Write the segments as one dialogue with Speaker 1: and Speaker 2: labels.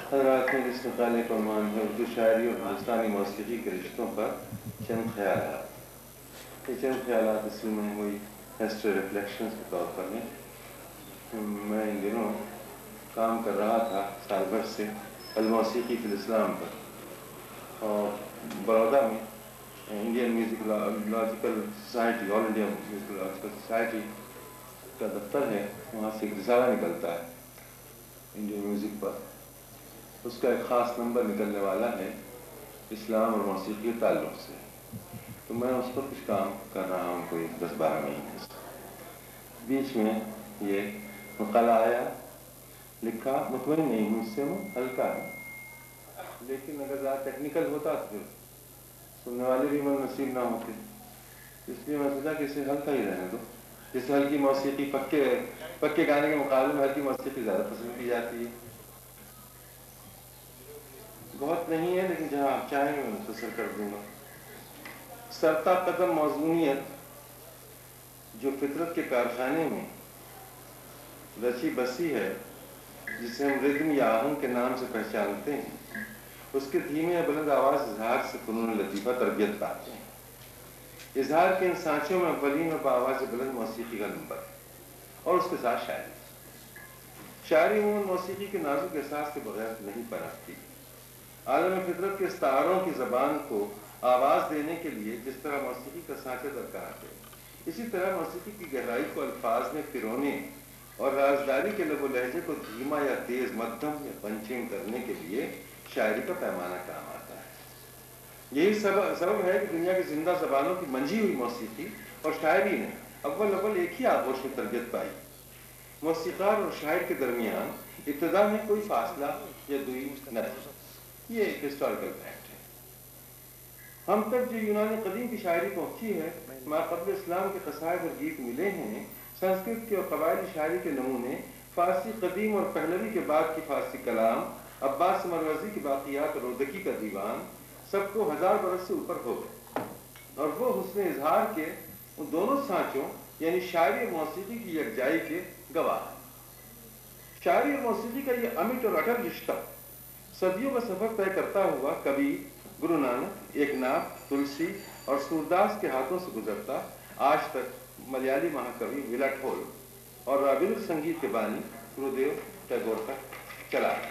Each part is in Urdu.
Speaker 1: حضرات میں جس مقالے کا عنوان ہے اردو شاعری اور ہندوستانی موسیقی کے رشتوں پر چند خیالات۔ یہ چند خیالات اصل میں وہی ہسٹری ریفلیکشنز کے طور پر ہیں۔ میں ان دنوں کام کر رہا تھا سال بھر سے الموسیقی فی الاسلام پر، اور بڑودہ میں Indian musicological society, all India musicological society کا دفتر ہے، وہاں سے ایک رسالہ نکلتا ہے انڈین میوزک پر۔ اس کا ایک خاص نمبر نکلنے والا ہے اسلام اور موسیقی کے تعلق سے، تو میں اس پر کچھ کام کر رہا ہوں کوئی 10-12 مہینے سے۔ بیچ میں یہ مقالہ آیا، لکھا، مطمئن نہیں ہوں اس سے، میں ہلکا ہے، لیکن اگر زیادہ ٹیکنیکل ہوتا تو پھر سننے والے بھی من نصیب نہ ہوتے، اس لیے میں سوچا کہ اسے ہلکا ہی رہنے دو۔ جیسے ہلکی موسیقی پکے گانے کے مقابلے میں ہلکی موسیقی زیادہ پسند کی جاتی ہے۔ بہت نہیں ہے لیکن جہاں آپ چاہیں میں مختصر کر دوں گا۔ سرتا قدم موضوعیت جو فطرت کے کارخانے میں رچی بسی ہے، جسے ہم ردم یا آہنگ کے نام سے پہچانتے ہیں، اس کے دھیمے یا بلند آواز اظہار سے فنون لطیفہ تربیت پاتے ہیں۔ اظہار کے ان سانچوں میں اولین اور بآواز بلند موسیقی کا نمبر ہے، اور اس کے ساتھ شاعری عموماً موسیقی کے نازک احساس کے بغیر نہیں پنپتی۔ عالم فطرت کے استعاروں کی زبان کو آواز دینے کے لیے جس طرح موسیقی کا سانچہ درکار ہے، اسی طرح موسیقی کی گہرائی کو الفاظ میں پرونے اور رازداری کے لب و لہجے کو دھیما یا تیز، مدھم یا پنچم کرنے کے لیے شاعری کا پیمانہ کام آتا ہے۔ یہی سبب ہے کہ دنیا کی زندہ زبانوں کی منجھی ہوئی موسیقی اور شاعری نے اول ایک ہی آغوش میں تربیت پائی۔ موسیقار اور شاعر کے درمیان ابتدا میں کوئی فاصلہ یا دوری نہ تھی۔ یہ ایک ہسٹوریکل فیکٹ ہے۔ ہم تک جو یونانی قدیم کی شاعری پہنچی ہے، ما قبل اسلام کے قصائد اور گیت ملے ہیں، سنسکرت کے اور قبائلی شاعری کے نمونے، فارسی قدیم اور پہلوی کے بعد کی فارسی کلام، عباس مروزی کی باقیات اور رودکی کا دیوان، سب کو 1000 برس سے اوپر ہو گئے، اور وہ حسن اظہار کے ان دونوں سانچوں یعنی شاعری اور موسیقی کی یکجائی کے گواہ ہیں۔ شاعری اور موسیقی کا یہ امٹ اور اٹل رشتہ صدیوں کا سفر طے کرتا ہوا کبھی گرو نانک، ایک ناتھ، تلسی اور سورداس کے ہاتھوں سے گزرتا آج تک ملیالی مہاکوی ولاٹھول اور رابندر سنگیت کے بانی گرودیو ٹیگور تک چلا ہے۔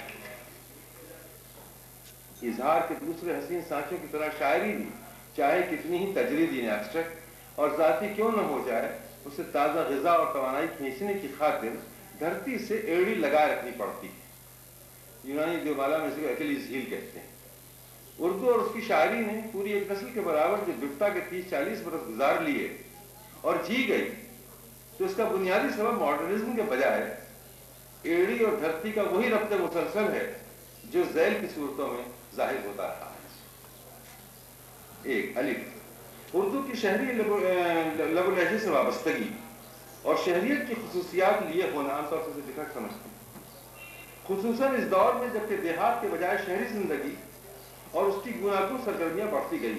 Speaker 1: اظہار کے دوسرے حسین سانچوں کی طرح شاعری بھی چاہے کتنی ہی تجریدی ایبسٹریکٹ اور ذاتی کیوں نہ ہو جائے، اسے تازہ غذا اور توانائی کھینچنے کی خاطر دھرتی سے ایڑی لگائے رکھنی پڑتی ہے۔ یونانی دیومالا میں اسے ایکلیز ہیل کہتے ہیں۔ اردو اور اس کی شاعری نے پوری ایک نسل کے برابر جو بپتا کے 30-40 برس گزار لیے اور جی گئی، تو اس کا بنیادی سبب ماڈرنزم کے بجائے ایڑی اور دھرتی کا وہی ربط مسلسل ہے جو ذیل کی صورتوں میں ظاہر ہوتا رہا ہے۔ ایک الف، اردو کی شہری لب و لہجے سے وابستگی اور شہریت کی خصوصیات لیے ہونا عام طور سے ڈیفیکٹ سمجھتے ہیں، خصوصاً اس دور میں جبکہ دیہات کے بجائے شہری زندگی اور اس کی گوناگون سرگرمیاں بڑھتی گئی،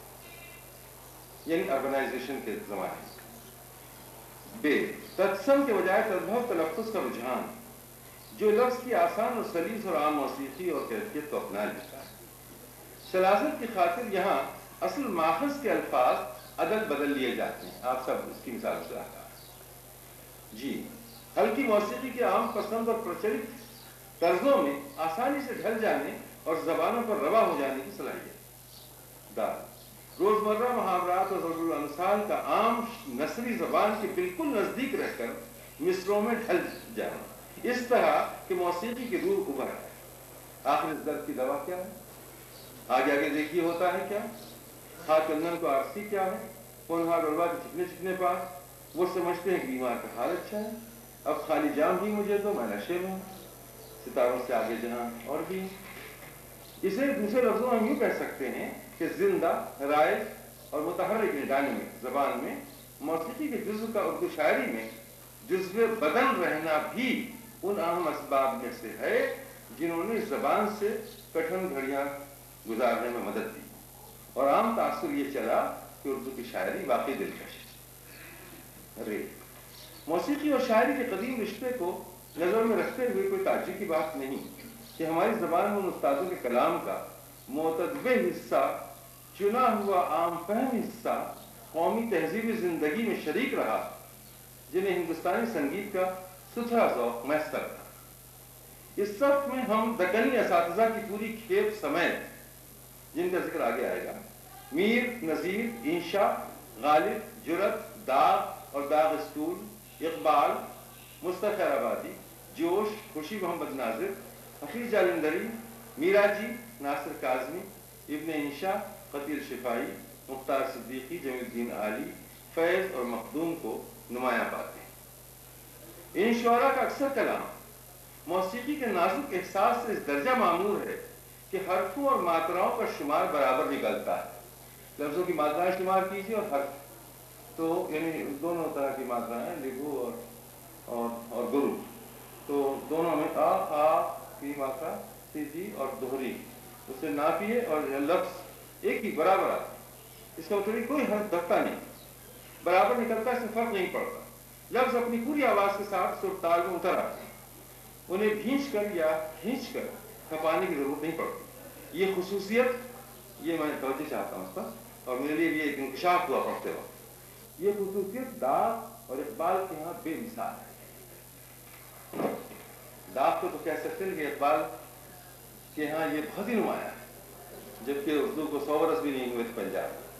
Speaker 1: یعنی اربنائزیشن کے زمانے سے۔ بے، تجسم کے بجائے تدبھو تلفظ کا رجحان جو لفظ کی آسان اور سلیس اور عام موسیقی اور کیفیت کو اپنا لیتا ہے۔ سلاست کی خاطر یہاں اصل ماخذ کے الفاظ عدل بدل لیے جاتے ہیں، آپ سب اس کی مثال سے آتا ہے۔ جی، ہلکی موسیقی کے عام پسند اور پرچلت طرزوں میں آسانی سے ڈھل جانے اور زبانوں پر روا ہو جانے کی صلاحیت۔ دا، روزمرہ محاورات اور ضرور الامثال کا عام نثری زبان کے بالکل نزدیک رہ کر مصروں میں ڈھل جانا، اس طرح کہ موسیقی کی روح ابھر ہے۔ آخر اس درد کی دوا کیا ہے؟ آگے آگے دیکھیے ہوتا ہے کیا؟ ہاتھ چندن کو آرسی کیا ہے؟ ہونہار رلوا کے چکنے چکنے پاس، وہ سمجھتے ہیں کہ بیمار کا حال اچھا ہے، اب خالی جام بھی مجھے تو میں نشے میں ہوں، ستاروں سے آگے جہاں اور بھی۔ اسے دوسرے لفظوں میں یوں کہہ سکتے ہیں کہ زندہ، رائج اور متحرک ڈائنامک زبان میں موسیقی کے جزو کا اردو شاعری میں جزو بدن رہنا بھی ان اہم اسباب میں سے ہے جنہوں نے زبان سے کٹھن گھڑیاں گزارنے میں مدد دی، اور عام تاثر یہ چلا کہ اردو کی شاعری واقعی دلکش ہے۔ موسیقی اور شاعری کے قدیم رشتے کو نظر میں رکھتے ہوئے کوئی تعجب کی بات نہیں کہ ہماری زبان میں ان استادوں کے کلام کا معتدب حصہ، چنا ہوا عام فہم حصہ قومی تہذیبی زندگی میں شریک رہا، جنہیں ہندوستانی سنگیت کا ستھرا ذوق میسر تھا۔ اس صف میں ہم دکنی اساتذہ کی پوری کھیپ سمیت، جن کا ذکر آگے آئے گا، میر، نذیر، انشا، غالب، جرت، داغ اور داغ اسکول، اقبال، مصطفی آبادی، جوش، خوشی محمد ناظر، حفیظ جالندری، میرا جی، ناصر کاظمی، ابن انشا، قدیر شفائی، مختار صدیقی، جمیل الدین عالی، فیض اور مخدوم کو نمایاں پاتے ہیں۔ ان شعراء کا اکثر کلام موسیقی کے نازک احساس سے اس درجہ معمور ہے کہ حرفوں اور ماتراؤں کا شمار برابر نکلتا ہے۔ لفظوں کی ماترائیں شمار کیجیے اور حرف، تو یعنی دونوں طرح کی ماترائیں، لگو اور گرو، تو دونوں میں آ کی ماترا، سیدھی اور دوہری، اسے ناپیے اور لفظ ایک ہی برابر آتا ہے۔ اس کا مطلب کوئی حرف دبتا نہیں، برابر نکلتا ہے، اس میں فرق نہیں پڑتا۔ لفظ اپنی پوری آواز کے ساتھ سر تال میں اتر آتے ہیں، انہیں بھینچ کر یا کھینچ کر کھپانے کی ضرورت نہیں پڑتی۔ یہ خصوصیت، یہ میں توجہ چاہتا ہوں اس پر، اور میرے لیے یہ ایک انکشاف ہوا پڑھتے وقت، یہ خصوصیت داغ اور اقبال کے ہاں بے مثال ہے۔ داغ کو تو کہہ سکتے ہیں کہ اقبال کے ہاں یہ بہت ہی نمایاں ہے، جبکہ اردو کو 100 برس بھی نہیں ہوئے تھے پنجاب میں۔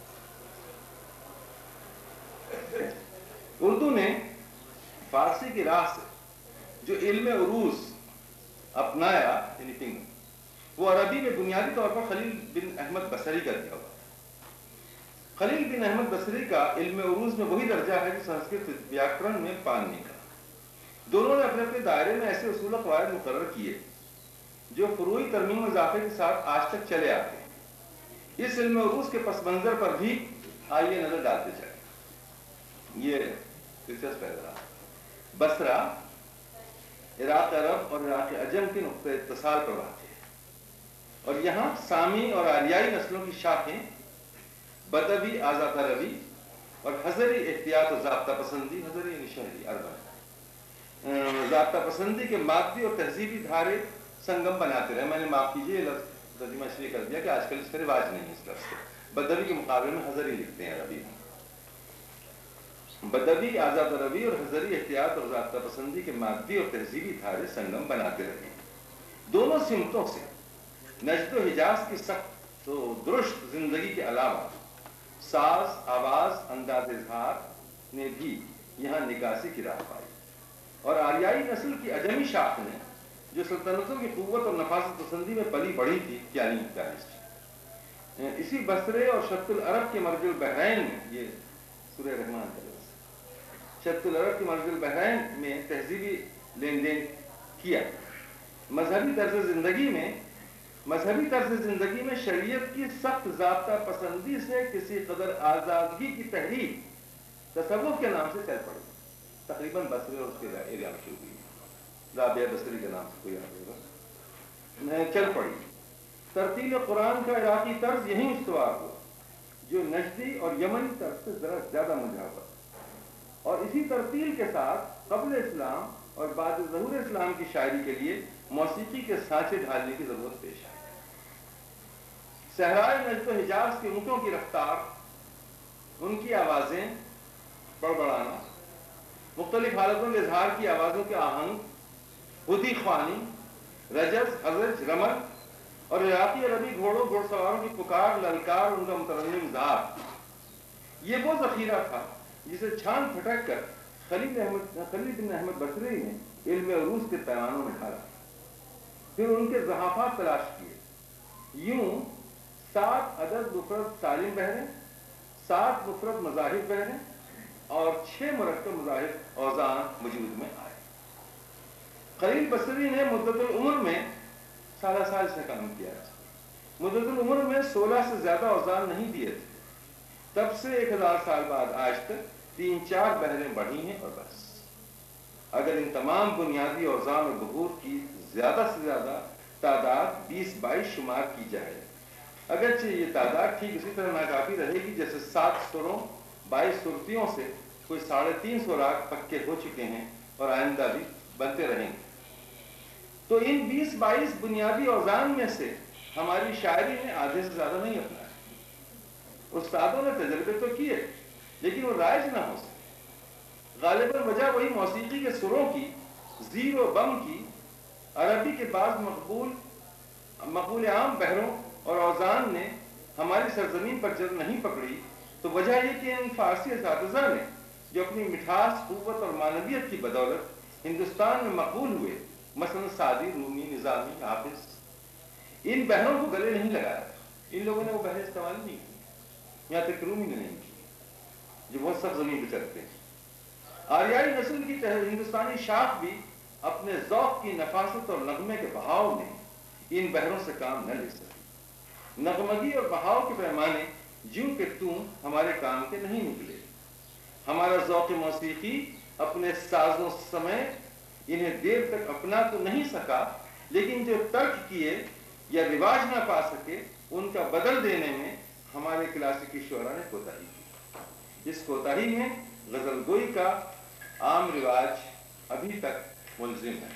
Speaker 1: اردو نے فارسی کی راہ سے جو علم عروض اپنایا، یعنی فنگر، وہ عربی میں بنیادی طور پر خلیل بن احمد بصری کا دیا ہوا۔ خلیل بن احمد بصری کا علم عروض میں وہی درجہ ہے جو سنسکرت ویاکرن میں پاننی کا۔ دونوں نے اپنے اپنے دائرے میں ایسے اصول و قواعد مقرر کیے جو فروعی ترمیم و اضافے کے ساتھ آج تک چلے آتے ہیں۔ اس علم عروض کے پس منظر پر بھی آئیے نظر ڈالتے جائیں۔ یہ دلچسپ ہے ذرا، بصرہ عراق عرب اور عراق عجم کے نقطۂ اتصال پر واقع ہے، اور یہاں سامی اور آریائی نسلوں کی شاخیں بدوی، آزاد عربی اور حضری احتیاط و ضابطہ پسندی، حضری یعنی شہری اربن، ضابطہ پسندی کے مادی اور تہذیبی دھارے سنگم بناتے رہے۔ میں نے معاف کیجیے یہ لفظ ترجمہ اس لیے کر دیا کہ آج کل اس کا رواج نہیں ہے اس لفظ سے، بدوی کے مقابلے میں حضری لکھتے ہیں عربی میں۔ بدوی، آزاد عربی اور حضری احتیاط اور ضابطہ پسندی کے مادی اور تہذیبی دھارے سنگم بناتے رہے۔ دونوں سمتوں سے نجد و حجاز کی سخت و درست زندگی کے علاوہ ساز، آواز، انداز اظہار نے بھی یہاں نکاسی کی راہ پائی، اور آریائی نسل کی عجمی شاخ نے جو سلطنتوں کی قوت اور نفاست پسندی میں پلی بڑھی تھی، کیا نہیں تھی۔ اسی بصرے اور شط العرب کے مرج البحرین میں، یہ سورہ رحمان کا لفظ، شط العرب کے مرج البحرین میں تہذیبی لین دین کیا۔ مذہبی طرز زندگی میں شریعت کی سخت ضابطہ پسندی سے کسی قدر آزادگی کی تحریک تصوف کے نام سے چل پڑی، تقریباً بصرے اور اس کے ایریا میں شروع ہوئی، رابعہ بصری کے نام سے کوئی آگے چل پڑی۔ ترتیل قرآن کا عراقی طرز یہیں استوار ہوا، جو نجدی اور یمنی طرز سے ذرا زیادہ مجھا ہوا، اور اسی ترتیل کے ساتھ قبل اسلام اور بعد ظہور اسلام کی شاعری کے لیے موسیقی کے سانچے ڈھالنے کی ضرورت پیش آئی۔ صحرائے نجد و حجاز کے اونٹوں کی رفتار، ان کی آوازیں، بڑبڑانا، مختلف حالتوں میں اظہار کی آوازوں کے آہنگ، ہدی خوانی، رجز، حزج، رمل، اور عراقی عربی گھوڑوں گھوڑ سواروں کی پکار، للکار، ان کا مترنم ذات، یہ وہ ذخیرہ تھا جسے چھان پھٹک کر خلیل بن احمد بصری نے علم عروض کے پیمانوں میں ڈھالا، پھر ان کے زحافات تلاش کیے۔ یوں 7 عدد مفرد سالم بحریں، 7 مفرد مذاہب بحریں اور 6 مرکب مذاہب اوزان وجود میں آئے۔ خلیل بصری نے مدت العمر میں سالہ سال سے کام کیا ہے، مدت العمر میں 16 سے زیادہ اوزان نہیں دیے تھے، تب سے 1000 سال بعد آج تک 3-4 بحریں بڑھی ہیں اور بس۔ اگر ان تمام بنیادی اوزان اور بحور کی زیادہ سے زیادہ تعداد 20-22 شمار کی جائے، اگرچہ یہ تعداد ٹھیک اسی طرح ناکافی رہے گی جیسے 7 سروں 22 سرتیوں سے کوئی 350 راگ پکے ہو چکے ہیں اور آئندہ بھی بنتے رہیں گے۔ تو ان 20-22 بنیادی اوزان میں سے ہماری شاعری نے آدھے سے زیادہ نہیں اپنایا. استادوں نے تجربے تو کیے لیکن وہ رائج نہ ہو سکے. غالباً وجہ وہی موسیقی کے سروں کی، زیر و بم کی، عربی کے بعض مقبول عام بحروں اور اوزان نے ہماری سرزمین پر جڑ نہیں پکڑی. تو وجہ یہ کہ ان فارسی اساتذہ نے جو اپنی مٹھاس، قوت اور معنویت کی بدولت ہندوستان میں مقبول ہوئے، مثلا سعدی، رومی، نظامی، حافظ، ان بحروں کو گلے نہیں لگایا. ان لوگوں نے وہ بحریں استعمال نہیں کی، یہاں تک رومی نے نہیں کی جو بہت سخت زمین پہ چلتے ہیں. آریائی نسل کی ہندوستانی شاخ بھی اپنے ذوق کی نفاست اور نغمے کے بہاؤ میں ان بحروں سے کام نہ لے سکے. نغمگی اور بہاؤ کے پیمانے جوں کہ توں ہمارے کام کے نہیں نکلے. ہمارا ذوق موسیقی اپنے سازوں سمیت انہیں دیر تک اپنا تو نہیں سکا، لیکن جو ترک کیے یا رواج نہ پا سکے ان کا بدل دینے میں ہمارے کلاسیکی شعراء نے کوتاہی کی. اس کوتاہی میں غزل گوئی کا عام رواج ابھی تک ملزم ہے.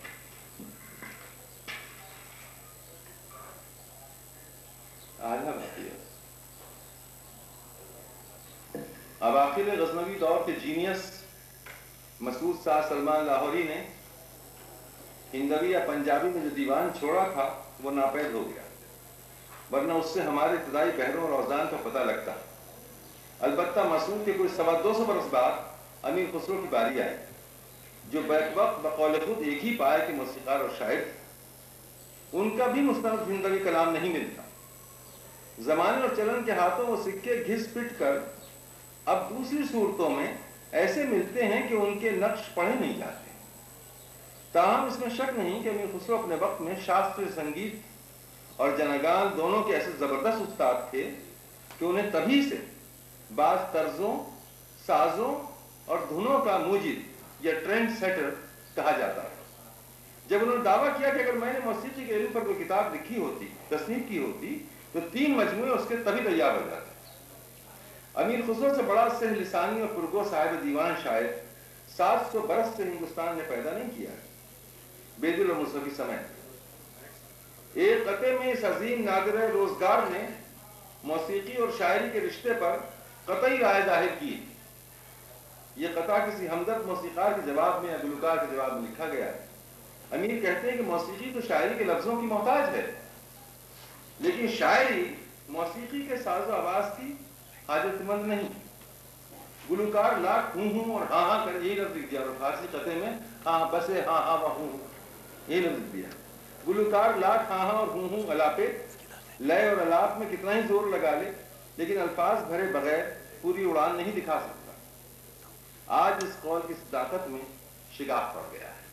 Speaker 1: اواخر غزنوی دور کے جینیس مسعود سعد سلمان لاہوری نے ہندوی یا پنجابی میں جو دیوان چھوڑا تھا وہ ناپید ہو گیا، ورنہ اس سے ہمارے ابتدائی بحروں اور اوزان کا پتہ لگتا. البتہ مسعود کے کوئی 250 برس بعد امیر خسرو کی باری آئی، جو بیک وقت بقول خود ایک ہی پائے کے موسیقار اور شاعر تھے. ان کا بھی مستند ہندوی کلام نہیں ملتا. زمانے اور چلن کے ہاتھوں وہ سکے گھس پٹ کر اب دوسری صورتوں میں ایسے ملتے ہیں کہ ان کے نقش پڑھے نہیں جاتے. تاہم اس میں شک نہیں کہ امیر خسرو اپنے وقت میں شاستر سنگیت اور جنگان دونوں کے ایسے زبردست استاد تھے کہ انہیں تبھی سے بعض طرزوں، سازوں اور دھنوں کا موجد یا ٹرینڈ سیٹر کہا جاتا ہے. جب انہوں نے دعویٰ کیا کہ اگر میں نے موسیقی کے علم پر کوئی کتاب لکھی ہوتی، تصنیف کی ہوتی، تو 3 مجموعے اس کے تبھی تیار ہو جاتے. امیر خسرو سے بڑا سہ لسانی اور پرگو صاحب دیوان شاعر 700 برس سے ہندوستان نے پیدا نہیں کیا. بیدل اور مصطفی سمیت ایک قطعے میں اس عظیم نادر روزگار نے موسیقی اور شاعری کے رشتے پر قطعی رائے ظاہر کی. یہ قطعہ کسی ہمدرد موسیقار کے جواب میں یا گلوکار کے جواب میں لکھا گیا ہے. امیر کہتے ہیں کہ موسیقی تو شاعری کے لفظوں کی محتاج ہے، لیکن شاعری موسیقی کے ساز و آواز کی حاجت مند نہیں. گلوکار لاکھ ہوں اور ہاں ہاں کر یہی لفظ لکھ دیا، اور فارسی قطعے میں ہاں بسے ہاں ہاں ہوں یہی لفظ لکھ دیا. گلوکار لاکھ ہاں ہاں اور ہوں الاپے لئے اور الاپ میں کتنا ہی زور لگا لے، لیکن الفاظ بھرے بغیر پوری اڑان نہیں دکھا سکتا. آج اس قول کی صداقت میں شگاف پڑ گیا ہے.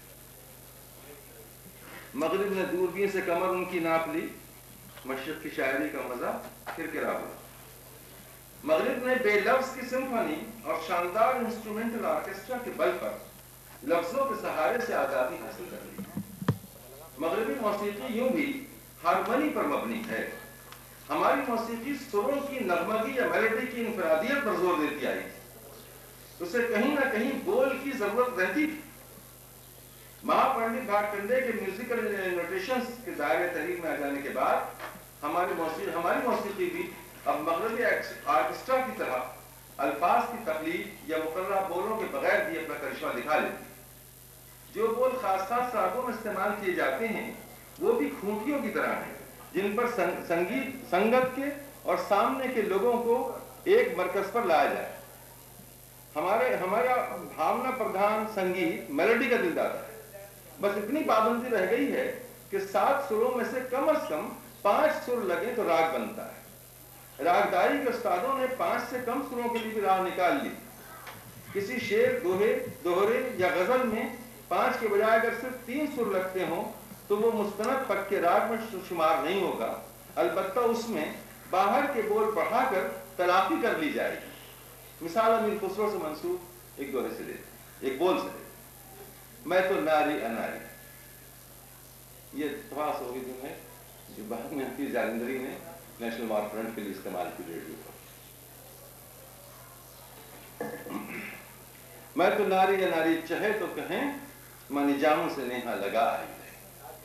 Speaker 1: مغرب نے دوربین سے کمر ان کی ناپ لی، مشرق کی شاعری کا مزہ کرکرا ہوا. مغرب نے بے لفظ کی سمفنی اور شاندار انسٹرومنٹل آرکیسٹرا کے بل پر لفظوں کے سہارے سے آزادی حاصل کر لی. مغربی موسیقی یوں بھی ہارمونی پر مبنی ہے. ہماری موسیقی سروں کی نغمگی یا میلوڈی کی انفرادیت پر زور دیتی آئی. اسے کہیں نہ کہیں بول کی ضرورت رہتی تھی. مہا پنڈت بھاٹکنڈے کے میوزیکل نوٹیشنز کے دائرے تحریر میں آ جانے کے بعد ہماری موسیقی بھی اب مغربی آرکیسٹرا کی طرح الفاظ کی تقلید یا مقررہ بولوں کے بغیر بھی اپنا کرشمہ دکھا لیتی. جو بول خاص خاص راگوں میں استعمال کیے جاتے ہیں وہ بھی کھونٹیوں کی طرح ہیں، جن پر سنگت کے اور سامنے کے لوگوں کو ایک مرکز پر لایا جائے. ہمارا بھاونا پردھان سنگیت میلوڈی کا دل دادا ہے. بس اتنی پابندی رہ گئی ہے کہ 7 سروں میں سے کم از کم 5 سر لگیں تو راگ بنتا ہے. راگ دائی کے استادوں نے 5 سے کم سروں کے لیے بھی راہ نکال لی. کسی شعر، دوہرے یا غزل میں 5 کے بجائے اگر صرف 3 سر لگتے ہوں تو وہ مستند پکے راگ میں شمار نہیں ہوگا. البتہ اس میں باہر کے بول بڑھا کر تلافی کر لی جائے گی. مثال امیر خسرو سے منسوب ایک دوہرے سے لیتے، ایک بول سے لیتے، میں تو ناری اناری. یہ خاص ہوگی دن ہے جو بعد میں حفیظ جالندری نے نیشنل وار فرنٹ کے لیے استعمال کی ریڈیو پر. میں تو ناری اناری چہے تو کہیں منی جاموں سے نیہا لگا آئی ہے.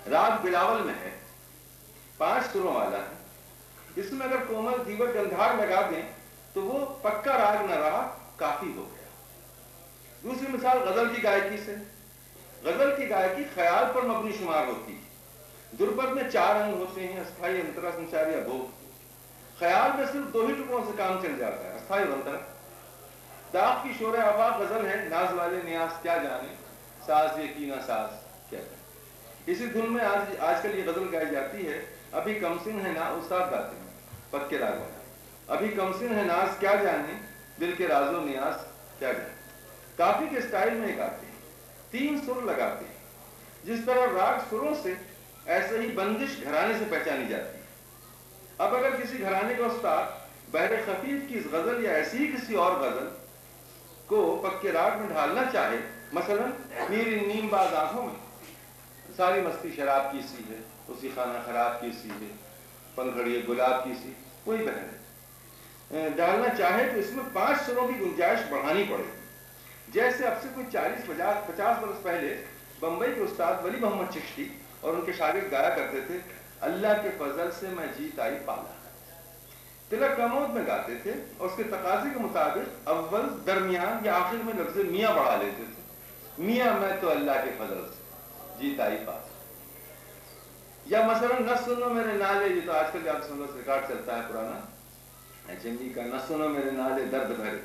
Speaker 1: راگ بلاول میں ہے، 5 سروں والا ہے. اس میں اگر کومل دھیور گندھار لگا دیں تو وہ پکا راگ نہ رہا، کافی ہو گیا. دوسری مثال غزل کی گائکی سے. غزل کی گائکی خیال پر مبنی شمار ہوتی ہے. درپد میں 4 انگ ہوتے ہیں، استھائی، انترا، سنچاری، ابھوگ. خیال میں صرف 2 ہی ٹکڑوں سے کام چل جاتا ہے، استھائی اور انترا. داغ کی شور آفاق غزل ہے، ناز والے نیاز کیا جانے، ساز یہ کی نہ ساز کیا جانے. اسی دھن میں آج کل یہ غزل گائی جاتی ہے، ابھی کمسن ہے نا، استاد گاتے ہیں پکے راگوں میں، ابھی کمسن ہے ناز کیا جانے، دل کے راز و نیاز کیا جانے. کافی کے سٹائل میں گاتے ہیں، 3 سر لگاتے ہیں. جس طرح راگ سروں سے، ایسے ہی بندش گھرانے سے پہچانی جاتی ہے. اب اگر کسی گھرانے کا استاد بحر خفیف کی اس غزل یا ایسی ہی کسی اور غزل کو پکے راگ میں ڈھالنا چاہے، مثلا میری نیم باز آنکھوں میں ساری مستی شراب کی سی ہے، اسی خانہ خراب کی سی ہے، پنکھڑی گلاب کی سی، کوئی بہن ڈالنا چاہے تو اس میں 5 سروں کی گنجائش بڑھانی پڑے گی. جیسے اب سے کوئی 40-50 برس پہلے بمبئی کے استاد ولی محمد چشتی اور ان کے شاگرد گایا کرتے تھے، اللہ کے فضل سے میں جیت آئی پالا. تلک کمود میں گاتے تھے اور اس کے تقاضے کے مطابق اول، درمیان یا آخر میں لفظ میاں بڑھا لیتے تھے. میاں میں تو اللہ کے فضل سے جیت آئی پالا. یا مثلا نہ سنو میرے نالے، یہ تو آج کل آپ سنو ریکارڈ چلتا ہے پرانا جنگی کا، نہ سنو میرے نالے درد بھرے،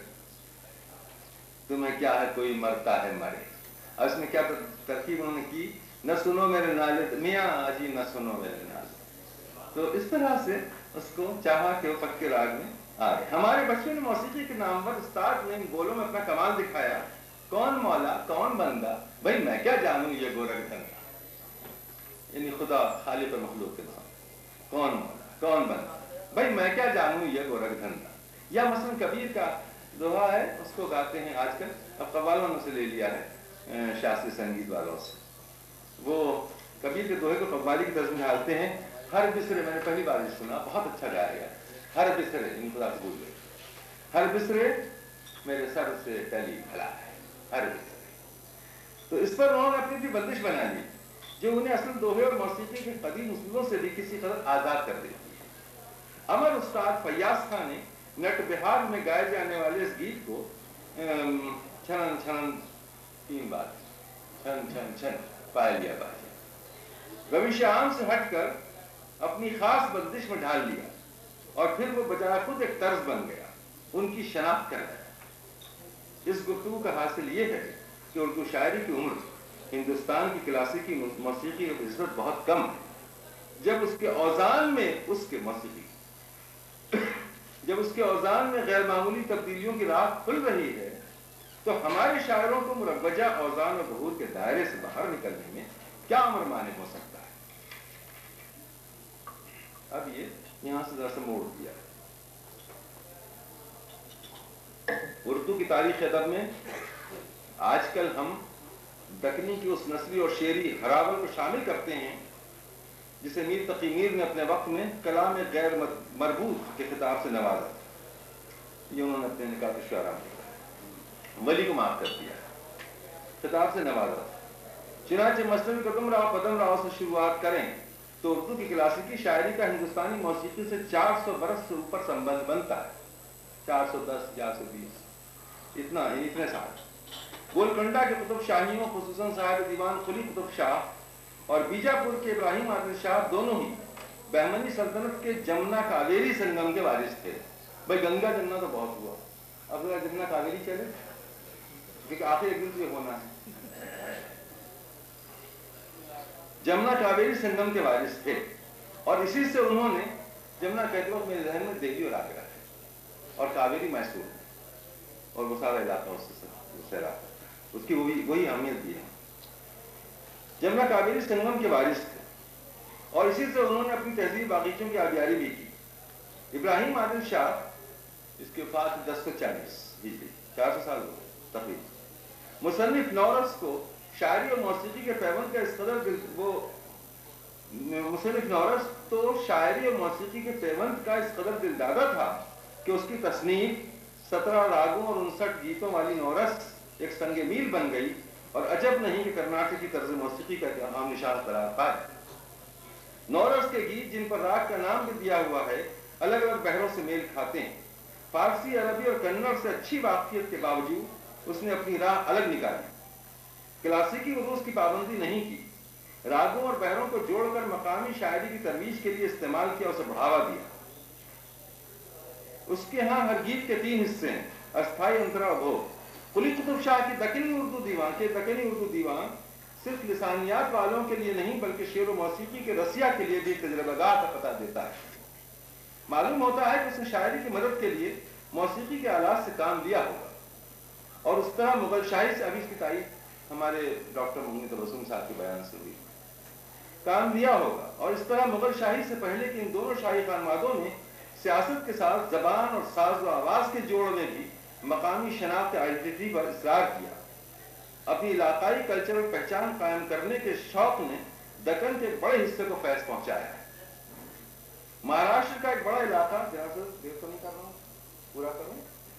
Speaker 1: تمہیں کیا ہے کوئی مرتا ہے مرے. اور اس میں کیا ترکیب انہوں نے کی، نہ سنو میرے نالے، میاں جی نہ سنو میرے نالے. تو اس طرح سے اس کو چاہا کہ وہ پکے راگ میں آ گئے. ہمارے بچوں نے موسیقی کے نامور استاد نے ان بولوں میں اپنا کمال دکھایا. کون مولا کون بندہ، بھائی میں کیا جانوں یہ گورکھ دھندا، یعنی خدا خالق اور مخلوق کے نام. کون مولا کون بندہ، بھائی میں کیا جانوں یہ گورکھ دھندا. یا مثلا کبیر کا دوہا ہے، اس کو گاتے ہیں آج کل، اب قوالوں نے سے لے لیا ہے شاستری سنگیت والوں سے. وہ کبیر کے دوہے کو قوالی کی طرز میں ڈالتے ہیں. ہر بسرے، میں نے پہلی بار یہ سنا، بہت اچھا گایا گیا. ہر بسرے، ان خدا قبول ہے، ہر بسرے میرے سر سے ٹلی بھلا ہے، ہر بسرے. تو اس پر انہوں نے اپنی بھی بندش بنا لی جو انہیں اصل دوہے اور موسیقی کے قدیم اصولوں سے بھی کسی قدر آزاد کر دیتی ہے. امر استاد فیاض خان نے نٹ بہار میں گائے جانے والے اس گیت کو چھن چھن 3 بار، چھن چھن چھن پائے لیا باجا، روش عام سے ہٹ کر اپنی خاص بندش میں ڈھال لیا اور پھر وہ بجائے خود ایک طرز بن گیا، ان کی شناخت کر گیا. اس گفتگو کا حاصل یہ ہے کہ اردو شاعری کی عمر ہندوستان کی کلاسیکی موسیقی کی نسبت بہت کم ہے. جب اس کے اوزان میں جب اس کے اوزان میں غیر معمولی تبدیلیوں کی راہ کھل رہی ہے تو ہمارے شاعروں کو مروجہ اوزان و بحور کے دائرے سے باہر نکلنے میں کیا امر مانع ہو سکتا ہے. اب یہ یہاں سے ذرا سا موڑ دیا. اردو کی تاریخ ادب میں آج کل ہم دکنی کی اس نثری اور شعری ہراول کو شامل کرتے ہیں جسے میر تقی میر نے اپنے وقت میں کلام غیر مربوط کے خطاب سے نوازا. یہ انہوں نے اپنے نکات الشعراء میں ولی کو معاف کر دیا، خطاب سے نوازا. چنانچہ مثنوی قدم راؤ پدم راؤ سے شروعات کریں تو اردو کی کلاسیکی شاعری کا ہندوستانی موسیقی سے 400 برس سے اوپر سمبند بنتا ہے. 410 420 اتنے سال. گولکنڈا کے قطب شاہیوں خصوصاً صاحب دیوان قلی قطب شاہ اور بیجاپور کے ابراہیم عادل شاہ دونوں ہی بہمنی سلطنت کے جمنا کاویری سنگم کے وارث تھے. بھائی گنگا جمنا تو بہت ہوا، اب اگر جمنا کاویری چلے کیونکہ آخر ایک دن سے ہونا ہے. جمنا کاویری سنگم کے وارث تھے اور اسی سے انہوں نے، جمنا کہتے وقت میرے ذہن میں دہلی اور آگرہ ہے اور کاویری میسور ہے اور وہ سارا علاقہ اس سے اس کی وہی اہمیت بھی ہے. جمنا کاویری سنگم کے وارث تھے اور اسی سے انہوں نے اپنی تہذیب باغیچوں کی آبیاری بھی کی. ابراہیم عادل شاہ، اس کے وفات 1040 ہجری، 400 سال ہو تقریباً. مصنف نورس کو شاعری اور موسیقی کے پیوند کا اس قدر مصنف نورس تو شاعری اور موسیقی کے پیوند کا اس قدر دلدادہ تھا کہ اس کی تصنیف 17 راگوں اور 59 گیتوں والی نورس ایک سنگ میل بن گئی اور عجب نہیں کہ کرناٹک کی طرز موسیقی کا عام نشان قرار پائے. नौरस के गीत जिन पर राग का नाम भी दिया हुआ है अलग अलग बहरों से मेल खाते हैं। फारसी, अरबी और कन्नड़ से अच्छी वाकियत के बावजूद उसने अपनी राह अलग निकाली। क्लासिकी उर्दू की पाबंदी नहीं की, रागों और बहरों को जोड़कर मकामी शायरी की तरवीज के लिए इस्तेमाल किया, उसे बढ़ावा दिया। उसके यहाँ हर गीत के 3 हिस्से हैं, अस्थाई, अंतरा और भोग। कुली कुतुब शाह की दक्कनी उर्दू दीवान सिर्फ लिसानियात वालों के लिए नहीं बल्कि शेर व मौसीकी के रसिया के लिए भी तजर्बागार का पता देता है। मालूम होता है कि उसने शायरी की मदद के लिए मौसीकी के आलात से काम लिया होगा और उस तरह मुगल शाही से, अभी इसकी तारीफ हमारे डॉक्टर मोहम्मद तबस्सुम साहब के बयान से हुई, काम लिया होगा। और इस तरह मुगल शाही से पहले के इन दोनों शाही खानवादों ने सियासत के साथ जबान और साज व आवाज के जोड़ में भी मकामी शनाख्त आइडेंटिटी पर इसरार किया। अपनी इलाकाई कल्चरल पहचान कायम करने के शौक ने दक्कन के बड़े हिस्से को फैज पहुंचाया है। महाराष्ट्र का एक बड़ा इलाका, देर तो नहीं कर रहा हूं, पूरा करूं?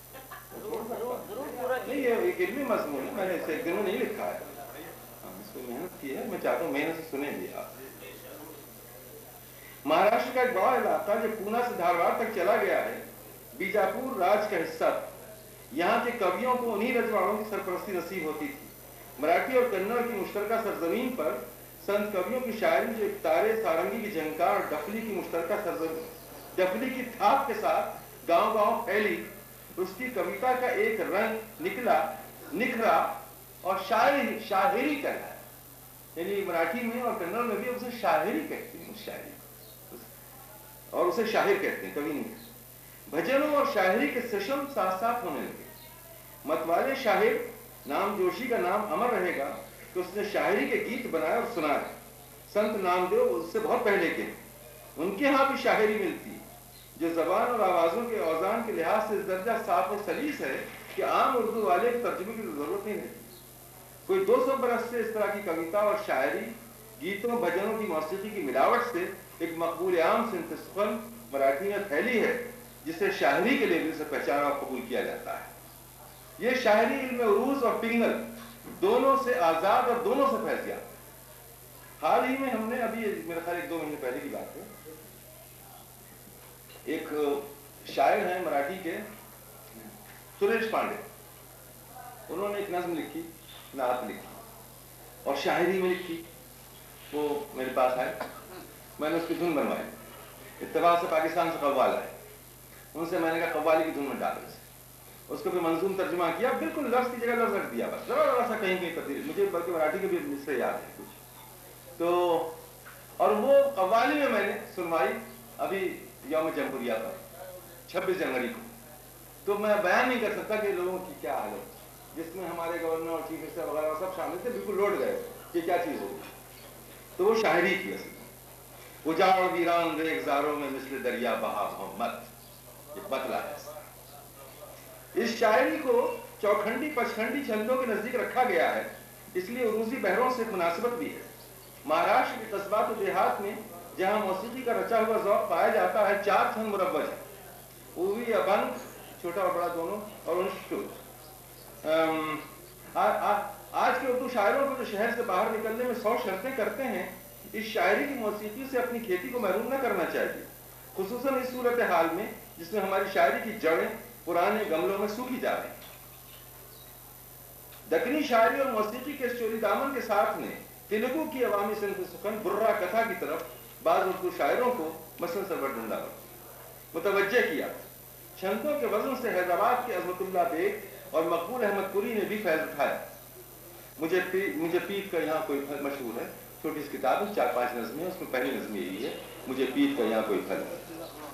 Speaker 1: नहीं, ये एक इल्मी मजमून है, मैंने इसे एक दिन में नहीं लिखा है, इसको मेहनत की है, मैं चाहता हूं मेहनत से सुने भी आप। महाराष्ट्र का एक बड़ा इलाका जो पूना से धारवाड़ तक चला गया है, बीजापुर राज का हिस्सा था। यहाँ के कवियों को उन्हीं रजवाड़ों की सरपरस्ती नसीब होती थी। मराठी और कन्नड़ की मुश्तरका सरजमीन पर संत कवियों की शायरी जो तारे, सारंगी की झंकार, डफली की मुश्तरका सरजमीन, डफली की थाप के साथ गांव-गांव फैली, उसकी कविता का एक रंग निखरा और शायरी कहलाया। यानी मराठी में और कन्नड़ में भी उसे शायरी कहते हैं, उस शायरी और उसे शाहिर कहते हैं, कवि नहीं। भजनों और शायरी के सेशन साथ साथ होने लगे। मतवाले शाहिर नाम जोशी का नाम अमर रहेगा कि उसने शायरी के गीत बनाए और सुनाए। संत नामदेव उससे बहुत पहले के, उनके यहाँ भी शायरी मिलती है जो जबान और आवाजों के औजान के लिहाज से इस दर्जा साफ और सलीस है कि आम उर्दू वाले के तर्जुमे की जरूरत नहीं रहती। कोई 200 बरस से इस तरह की कविता और शायरी, गीतों भजनों की मौसीकी की मिलावट से एक मकबूल आम सिंथेसिस मराठी में फैली है, जिसे शायरी के लेवल से पहचाना और कबूल किया जाता है। ये शायरी इल्म उरूज और पिंगल दोनों से आजाद और दोनों से फैल गया। हाल ही में हमने, अभी मेरे ख्याल 1-2 महीने पहले की बात है, एक शायर हैं मराठी के सुरेश पांडे, उन्होंने एक नज्म लिखी, नात लिखी और शायरी में लिखी। वो मेरे पास आए, मैंने उसकी धुन बनवाई। इत्तेफाक से पाकिस्तान से कव्वाल आए, उनसे मैंने कहा कव्वाली की धुन में डालो इसे। उसको फिर मंजूम तर्जुमा किया, बिल्कुल लफ्ज की जगह लफ्ज रख दिया, बस जरा सा कहीं तब्दील, मुझे बल्कि मराठी के भी मिसरे याद है कुछ तो। और वो कव्वाली में मैंने सुनवाई अभी यौम जमहूरिया पर 26 जनवरी को। तो मैं बयान नहीं कर सकता कि लोगों की क्या हालत, जिसमें हमारे गवर्नर और चीफ मिनिस्टर वगैरह सब शामिल थे, बिल्कुल लौट गए कि क्या चीज होगी। तो वो शायरी थी असल। उजाड़ वीरान रेगजारों में मिस्ल दरिया बहा मोहम्मद, ये बतला है। इस शायरी को चौखंडी पचखंडी छंदों के नजदीक रखा गया है, इसलिए उर्दूसी बहरों से मुनासिबत भी है। महाराष्ट्र के कस्बात और देहात में जहां मौसीकी का रचा हुआ ज़ौक़ पाया जाता है, 4 छंद मुरव्वज है, उवी, अबंग, छोटा और बड़ा दोनों, और अनुष्टुप। आज के उर्दू शायरों को जो शहर से बाहर निकलने में 100 शर्तें करते हैं, इस शायरी की मौसीकी से अपनी खेती को महरूम न करना चाहिए, खुसूसन इस सूरत हाल में जिसमें हमारी शायरी की जड़ें पुराने गमलों में सूखी जा रही। दक्कनी शायरी और मौसीकी के चोरी दामन के साथ ने तेलुगु की अवामी सिंध सुखन बुर्रा कथा की तरफ बाज उर्दू शायरों को मसलन सरवर ढूंढा मुतवज्जे किया। छंदों के वजन से हैदराबाद के अजमतुल्लाह बेग और मकबूल अहमद पुरी ने भी फैज उठाया। मुझे पीत का यहाँ कोई फल मशहूर है, छोटी सी किताब है, 4-5 नज़में, उसमें पहली नज़म यही है, मुझे पीत का यहाँ कोई फल है।